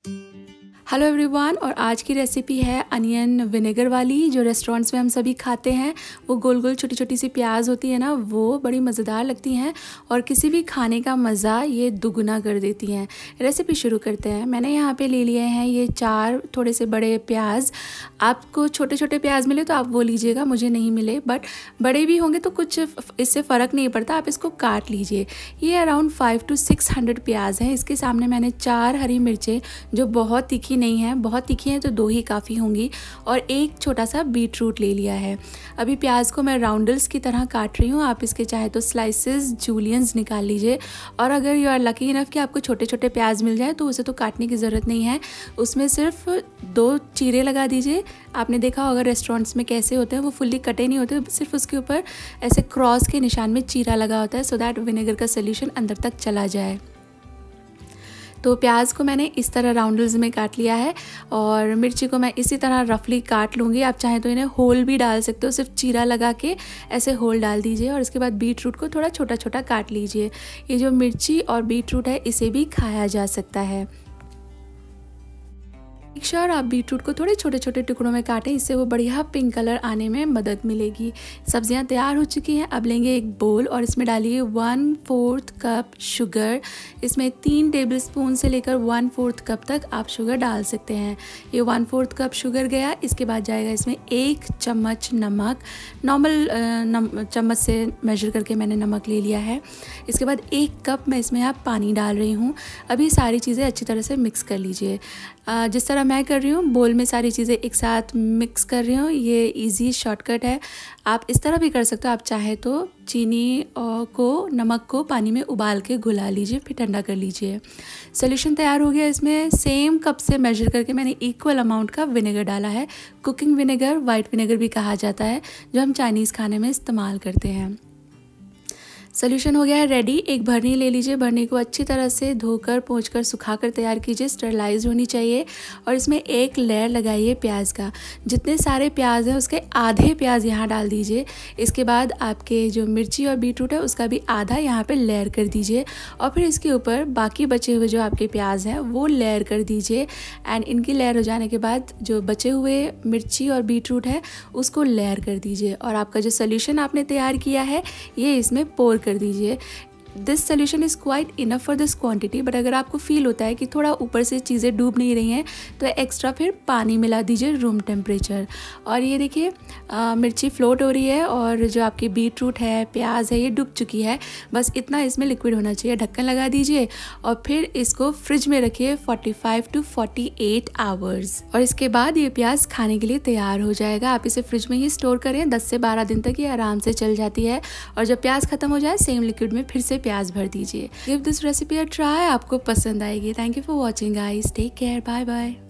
Hello everyone, और आज की रेसिपी है अनियन विनेगर वाली, जो रेस्टोरेंट्स में हम सभी खाते हैं। वो गोल गोल छोटी छोटी सी प्याज होती है ना, वो बड़ी मज़ेदार लगती हैं और किसी भी खाने का मज़ा ये दुगुना कर देती हैं। रेसिपी शुरू करते हैं। मैंने यहाँ पे ले लिए हैं ये 4 थोड़े से बड़े प्याज। आपको छोटे छोटे प्याज मिले तो आप वो लीजिएगा, मुझे नहीं मिले, बट बड़े भी होंगे तो कुछ इससे फ़र्क नहीं पड़ता, आप इसको काट लीजिए। ये अराउंड 500 to 600 प्याज हैं। इसके सामने मैंने 4 हरी मिर्चें, जो बहुत तीखी नहीं है, बहुत तीखी हैं तो 2 ही काफ़ी होंगी, और एक छोटा सा बीट रूट ले लिया है। अभी प्याज को मैं राउंडल्स की तरह काट रही हूँ। आप इसके चाहे तो स्लाइसेस, जूलियंस निकाल लीजिए, और अगर यू आर लकी इनफ कि आपको छोटे छोटे प्याज मिल जाए तो उसे तो काटने की ज़रूरत नहीं है, उसमें सिर्फ 2 चीरे लगा दीजिए। आपने देखा होगा रेस्टोरेंट्स में कैसे होते हैं, वो फुल्ली कटे नहीं होते, सिर्फ उसके ऊपर ऐसे क्रॉस के निशान में चीरा लगा होता है, सो दैट विनेगर का सोल्यूशन अंदर तक चला जाए। तो प्याज को मैंने इस तरह राउंडल्स में काट लिया है, और मिर्ची को मैं इसी तरह रफली काट लूँगी। आप चाहें तो इन्हें होल भी डाल सकते हो, सिर्फ चीरा लगा के ऐसे होल डाल दीजिए। और इसके बाद बीट रूट को थोड़ा छोटा छोटा काट लीजिए। ये जो मिर्ची और बीट रूट है, इसे भी खाया जा सकता है। मेक श्योर आप बीट रूट को थोड़े छोटे छोटे टुकड़ों में काटें, इससे वो बढ़िया पिंक कलर आने में मदद मिलेगी। सब्जियां तैयार हो चुकी हैं। अब लेंगे एक बोल और इसमें डालिए 1/4 कप शुगर। इसमें 3 टेबलस्पून से लेकर 1/4 कप तक आप शुगर डाल सकते हैं। ये 1/4 कप शुगर गया। इसके बाद जाएगा इसमें 1 चम्मच नमक। नॉर्मल चम्मच से मेजर करके मैंने नमक ले लिया है। इसके बाद 1 कप मैं इसमें आप पानी डाल रही हूँ। अभी सारी चीज़ें अच्छी तरह से मिक्स कर लीजिए। जिस तरह मैं कर रही हूँ, बोल में सारी चीज़ें एक साथ मिक्स कर रही हूँ। ये इजी शॉर्टकट है। आप इस तरह भी कर सकते हो। आप चाहे तो चीनी को, नमक को पानी में उबाल के घुला लीजिए, फिर ठंडा कर लीजिए। सोल्यूशन तैयार हो गया। इसमें सेम कप से मेजर करके मैंने इक्वल अमाउंट का विनेगर डाला है। कुकिंग विनेगर, वाइट विनेगर भी कहा जाता है, जो हम चाइनीज़ खाने में इस्तेमाल करते हैं। सोल्यूशन हो गया है रेडी। एक भरनी ले लीजिए। भरनी को अच्छी तरह से धोकर, पोंछकर, सुखाकर तैयार कीजिए। स्टरलाइज होनी चाहिए, और इसमें एक लेयर लगाइए प्याज का। जितने सारे प्याज हैं उसके आधे प्याज यहाँ डाल दीजिए। इसके बाद आपके जो मिर्ची और बीटरूट है उसका भी आधा यहाँ पे लेयर कर दीजिए, और फिर इसके ऊपर बाकी बचे हुए जो आपके प्याज हैं वो लेयर कर दीजिए। एंड इनकी लेयर हो जाने के बाद जो बचे हुए मिर्ची और बीटरूट है उसको लेयर कर दीजिए, और आपका जो सोल्यूशन आपने तैयार किया है ये इसमें पोर कर दीजिए। This solution is quite enough for this quantity, but अगर आपको फील होता है कि थोड़ा ऊपर से चीज़ें डूब नहीं रही हैं तो एक्स्ट्रा फिर पानी मिला दीजिए रूम टेम्परेचर। और ये देखिए मिर्ची फ्लोट हो रही है, और जो आपकी बीट रूट है, प्याज है, ये डूब चुकी है। बस इतना इसमें लिक्विड होना चाहिए। ढक्कन लगा दीजिए और फिर इसको फ्रिज में रखिए 45 to 48 आवर्स, और इसके बाद ये प्याज खाने के लिए तैयार हो जाएगा। आप इसे फ्रिज में ही स्टोर करें, 10 से 12 दिन तक ये आराम से चल जाती है। और जब प्याज खत्म हो जाए, सेम लिक्विड में फिर से प्याज भर दीजिए। Give this recipe a try, आपको पसंद आएगी। Thank you for watching guys, take care, bye bye.